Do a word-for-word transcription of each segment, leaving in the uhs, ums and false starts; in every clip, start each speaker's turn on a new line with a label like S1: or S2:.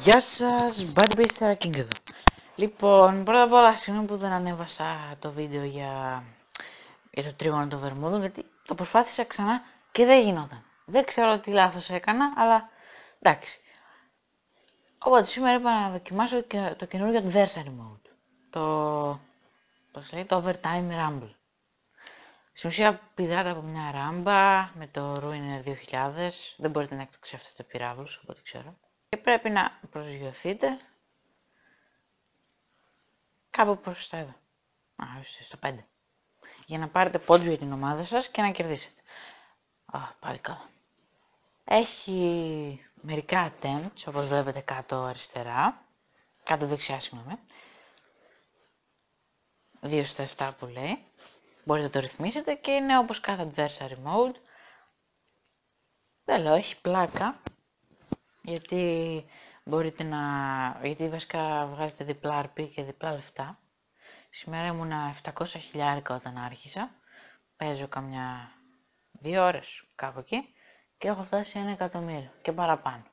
S1: Γεια σας, Bad Beast King εδώ. Λοιπόν, πρώτα απ' όλα, συγγνώμη που δεν ανέβασα το βίντεο για, για το τρίγωνο των Βερμούδων, γιατί το προσπάθησα ξανά και δεν γινόταν. Δεν ξέρω τι λάθος έκανα, αλλά εντάξει. Οπότε σήμερα είπα να δοκιμάσω και το καινούργιο Adversary Mode. Το, πώς λέει, το Overtime Rumble. Στην ουσία πηδάτε από μια ράμπα με το Ruiner δύο χιλιάδες, δεν μπορείτε να εκτοξεύσετε πυράβλους, από ό,τι ξέρω. Και πρέπει να προσγειωθείτε κάπου προς τα εδώ. Α, στο πέντε. Για να πάρετε πόντους για την ομάδα σας και να κερδίσετε. Α, πάλι καλά. Έχει μερικά attempts, όπως βλέπετε κάτω αριστερά. Κάτω δεξιά, συγγνώμη. δύο στα επτά που λέει. Μπορείτε να το ρυθμίσετε και είναι όπως κάθε adversary mode. Δεν λέω, έχει πλάκα. Γιατί μπορείτε να... γιατί βασικά βγάζετε διπλά αρ πι και διπλά λεφτά. Σήμερα ήμουνα επτακόσια χιλιάρικα όταν άρχισα. Παίζω καμιά δύο ώρες κάπου εκεί και έχω φτάσει ένα εκατομμύριο και παραπάνω.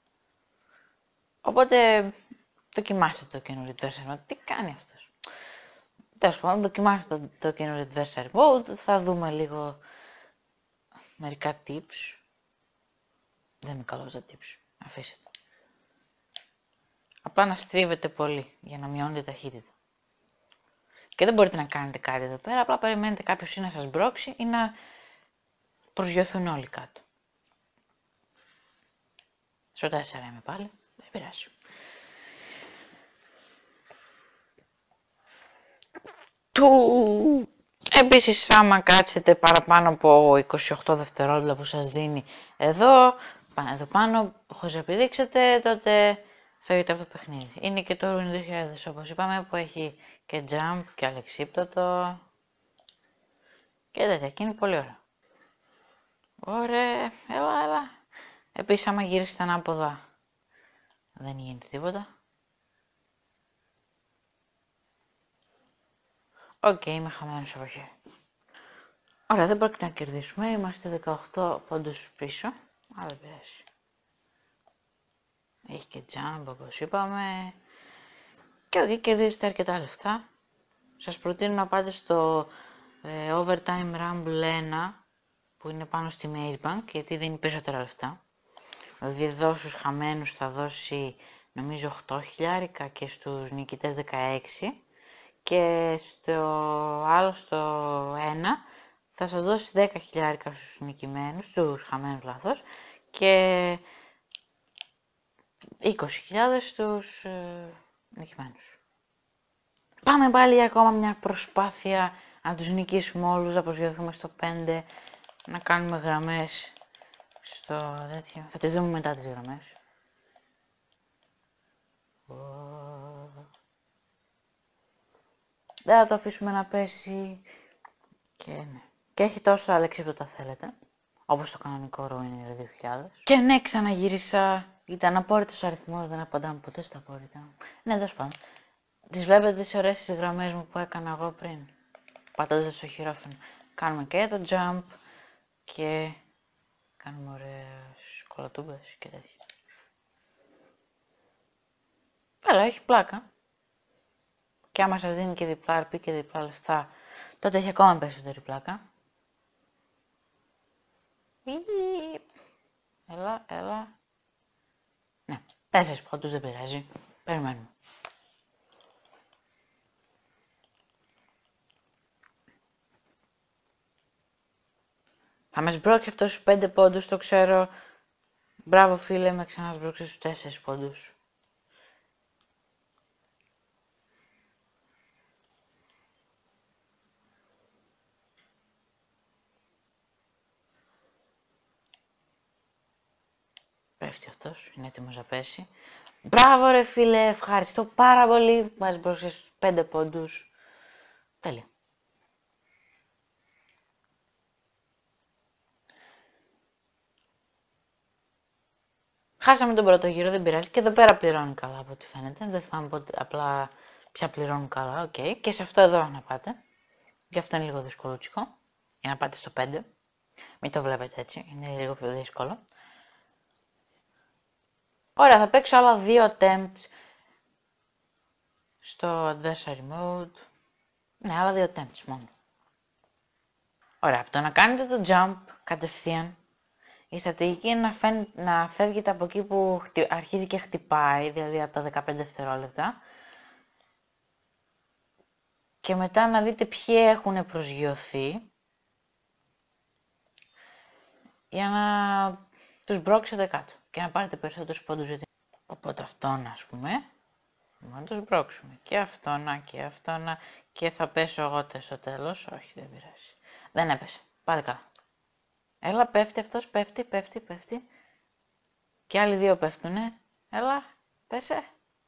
S1: Οπότε δοκιμάστε το καινούριο adversary mode. Τι κάνει αυτός? Τέλος πάντων, δοκιμάστε το, το καινούριο adversary mode. Θα δούμε λίγο μερικά tips. Δεν είναι καλό τα tips. Αφήστε. Απλά να στρίβετε πολύ για να μειώνετε ταχύτητα. Και δεν μπορείτε να κάνετε κάτι εδώ πέρα, απλά περιμένετε κάποιος ή να σας μπρώξει ή να προσγειωθούν όλοι κάτω. Στο τέσσερα είμαι πάλι, δεν πειράζει. Του... Επίσης, άμα κάτσετε παραπάνω από είκοσι οκτώ δευτερόλεπτα που σας δίνει εδώ, εδώ πάνω, χωρίς να επιδείξετε, τότε φεύγετε από το παιχνίδι. Είναι και το Ruiner δύο χιλιάδες, όπως είπαμε, που έχει και jump και αλεξίπτωτο και τέτοια, και είναι πολύ ωραίο. Ωραία, έλα, έλα. Επίσης, άμα γυρίσετε ανάποδα, δεν γίνεται τίποτα. Οκ, okay, είμαι χαμένος από χέρι. Ωραία, δεν πρόκειται να κερδίσουμε, είμαστε δεκαοκτώ πόντους πίσω, αλλά δεν πειράζει. Έχει και jump, όπως είπαμε. Και εκεί κερδίζετε αρκετά λεφτά. Σας προτείνω να πάτε στο ε, Overtime Rumble ένα, που είναι πάνω στη Maze Bank, γιατί δίνει περισσότερα λεφτά. Δηλαδή εδώ στους χαμένους θα δώσει νομίζω οκτώ χιλιάρικα και στους νικητές δεκαέξι. Και στο άλλο, στο ένα, θα σας δώσει δέκα χιλιάρικα στους νικημένους, στους χαμένους λάθος, και είκοσι χιλιάδες στους ε, νικημένους. Πάμε πάλι για ακόμα μια προσπάθεια να τους νικήσουμε όλους, να προσγειωθούμε στο πέντε, να κάνουμε γραμμές στο τέτοιο. Θα τις δούμε μετά τις γραμμές. Δεν θα το αφήσουμε να πέσει και ναι. Και έχει τόσα αλεξίπτωτα θέλετε, όπως το κανονικό Ruiner δύο χιλιάδες. Και ναι, ξαναγύρισα. Ήταν απόρριτος αριθμός, δεν απαντάμε ποτέ στα απόρριτα. Ναι, τέλος πάντων. Τις βλέπετε τις ωραίες τις γραμμές μου που έκανα εγώ πριν, πατώντας στο χειρόφρενο. Κάνουμε και το jump και κάνουμε ωραίες κολοτούμπες και τέτοια. Καλά, έχει πλάκα. Και άμα σας δίνει και διπλά αρ πι και διπλά λεφτά, τότε έχει ακόμα περισσότερη πλάκα. Έλα, έλα. Ναι, τέσσερις πόντους, δεν πειράζει. Περιμένουμε. Θα με σμπρώξει αυτός στους πέντε πόντους, το ξέρω. Μπράβο φίλε, με ξανασμπρώξει στους τέσσερις πόντους. Πέφτει αυτός, είναι έτοιμος να πέσει. Μπράβο ρε φίλε, ευχαριστώ πάρα πολύ που μας μπρώξες στους πέντε πόντους. Τέλεια. Χάσαμε τον πρώτο γύρο, δεν πειράζει. Και εδώ πέρα πληρώνει καλά από ό,τι φαίνεται. Δεν θυμάμαι πότε, απλά πια πληρώνουν καλά, οκ. Okay. Και σε αυτό εδώ να πάτε. Γι' αυτό είναι λίγο δυσκολούτσικο. Για να πάτε στο πέντε. Μην το βλέπετε έτσι, είναι λίγο πιο δύσκολο. Ωραία, θα παίξω άλλα δύο attempts στο adversary mode. Ναι, άλλα δύο attempts μόνο. Ωραία, από το να κάνετε το jump κατευθείαν, η στρατηγική είναι να, φαίν, να φεύγετε από εκεί που χτυ, αρχίζει και χτυπάει, δηλαδή από τα δεκαπέντε δευτερόλεπτα. Και μετά να δείτε ποιοι έχουν προσγειωθεί. Για να τους μπρώξετε κάτω και να πάρετε περισσότερους πόντους για την... Οπότε αυτόν, ας πούμε, να τους μπρώξουμε. Και αυτόν, και αυτόν, και θα πέσω εγώ στο τέλος. Όχι, δεν πειράζει. Δεν έπεσε. Πάλι καλά. Έλα, πέφτει αυτός, πέφτει, πέφτει, πέφτει. Και άλλοι δύο πέφτουνε. Έλα, πέσε.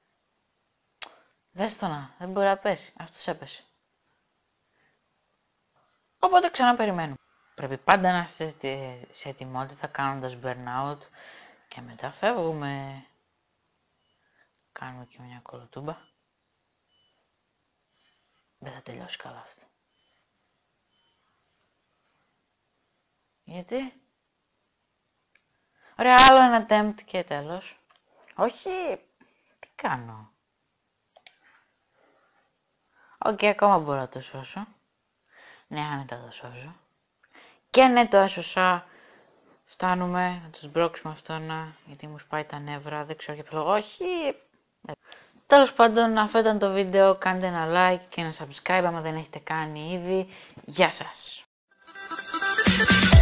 S1: Δες το να, δεν μπορεί να πέσει. Αυτός έπεσε. Οπότε ξανά περιμένουμε. Πρέπει πάντα να είστε σε ετοιμότητα κάνοντας burnout και μετά φεύγουμε. Κάνουμε και μια κολοτούμπα. Δεν θα τελειώσει καλά αυτό. Γιατί? Ωραία, άλλο ένα attempt και τέλος. Όχι, τι κάνω. Οκ, okay, ακόμα μπορώ να το σώσω. Ναι, άνετα το σώσω. Και ναι, το έσωσα. Φτάνουμε να τους μπρώξουμε αυτόν, γιατί μου σπάει τα νεύρα, δεν ξέρω για ποιο λόγο. Όχι. Τέλος πάντων, αυτό ήταν το βίντεο. Κάντε ένα like και ένα subscribe άμα δεν έχετε κάνει ήδη. Γεια σας.